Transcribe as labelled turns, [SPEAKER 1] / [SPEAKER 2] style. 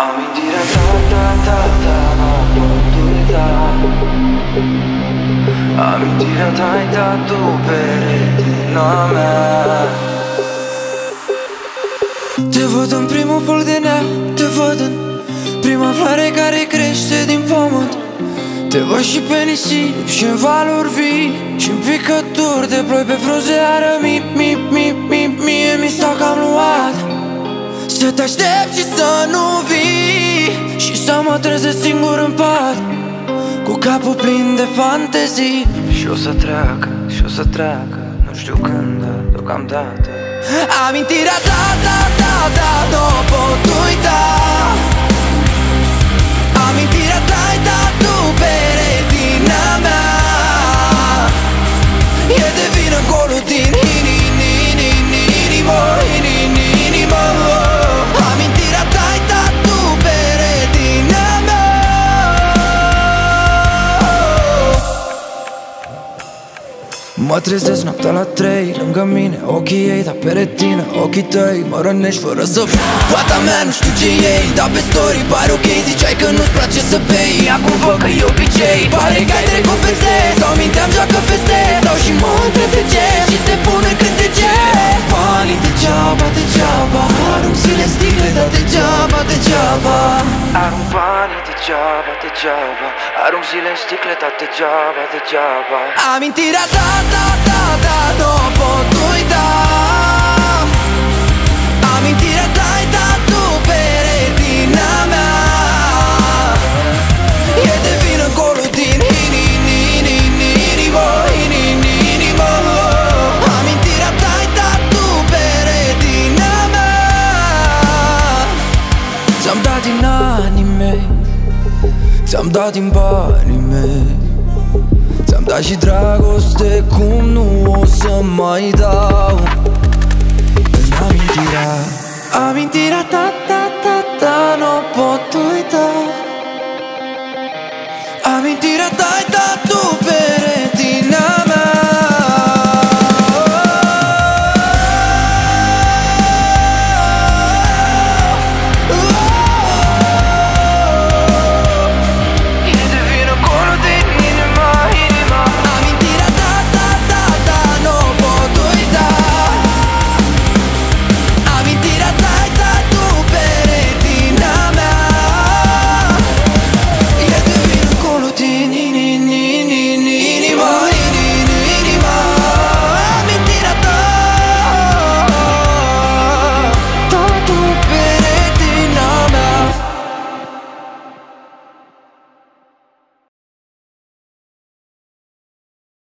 [SPEAKER 1] Amintirea ta, nu pot uita. Amintirea ta-i dat o peretina mea. Te văd în primul foc de nea, te văd în prima floare care crește din pământ. Te văd și pe nisip, și în valuri vii, și în picături de ploi pe frunze arămii. Mie mi s-a cam luat să te aștept și să nu vii, și să mă trezesc singur în pat, cu capul plin de fantezii. Și o să treacă, nu știu când, dar deocamdată amintirea ta, nu o pot uita. Amintirea ta-i dat tu peretina mea. E de vină golul din inimă. Amintirea ta-i dat tu peretina mea. Mă trezesc noaptea la 3 lângă mine, ochii ei, dar pe retină ochii tăi mă rănești fără să fata mea, nu știu ce iei, dar pe story pare ok. Ziceai că nu-ți place să bei, acum văd că e obicei. Pare că ai trecut peste, sau minteam joacă feste, sau și mă întreb de ce, și te pun în cântece. Banii degeaba, arunc zile sticle, dar degeaba. Arunc banii degeaba, arunc zile în sticle, dar degeaba. Amintirea ta, nu o pot uita. Amintirea ta-i dat tu peretina mea. E de vină golul din inimă. Amintirea ta-i dat tu peretina mea. Ți-am dat din anii mei, ți-am dat din banii mei, ți-am dat și dragoste cum nu o să mai dau. În amintirea ta,